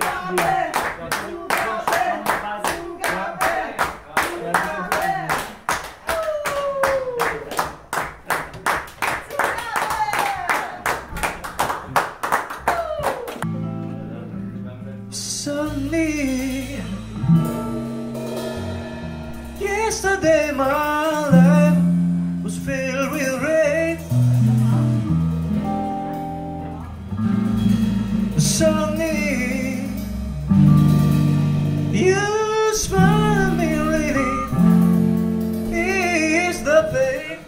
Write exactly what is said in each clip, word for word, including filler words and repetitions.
Suddenly, yesterday my life was filled with rain. Suddenly, you smile at me, really is the pain.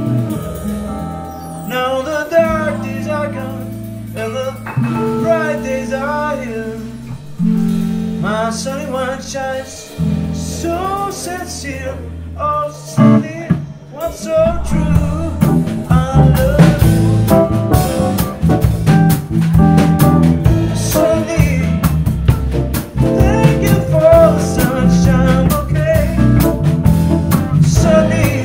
Now the dark days are gone and the bright days are here. My sunny one shines so sincere, oh sunny, what's so true? I love you, sunny. Thank you for the sunshine, okay, sunny.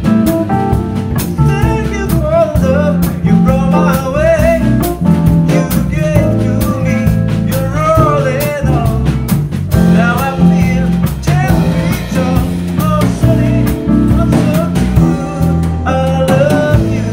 Thank you for the love you brought my way. You gave to me your all in all. Now I feel ten feet tall. Oh, sunny, I'm so true. I love you.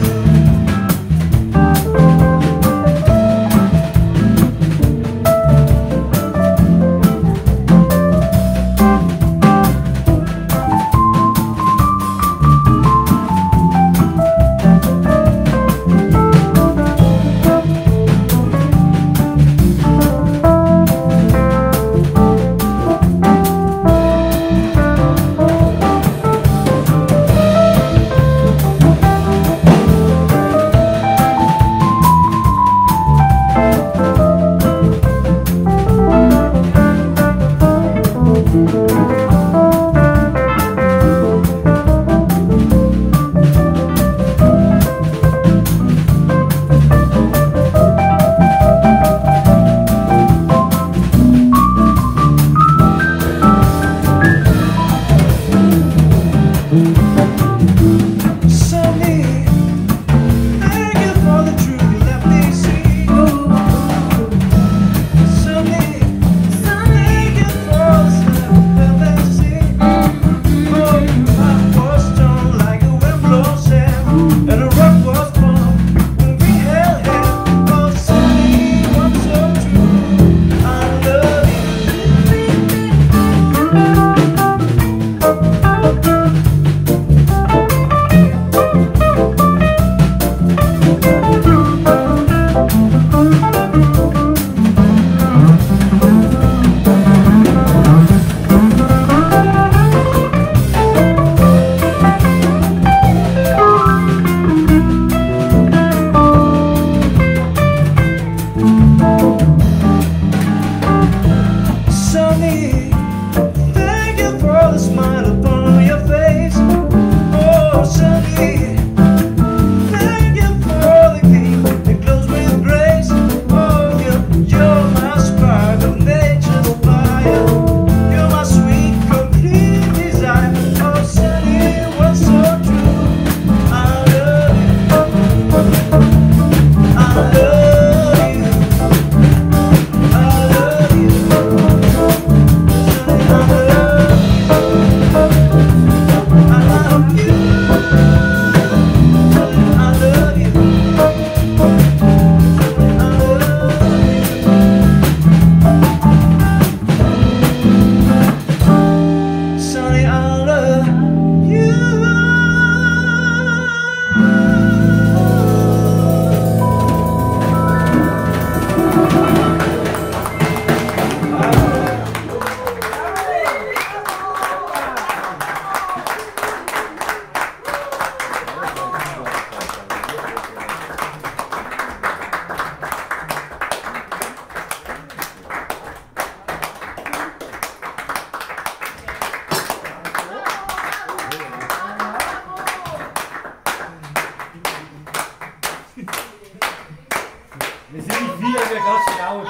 Wir sind nicht wir, wir ganz laut.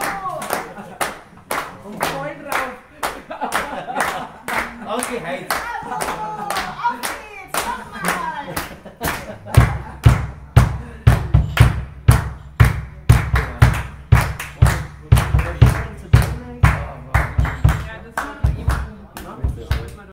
Und voll drauf. Ausgeheizt.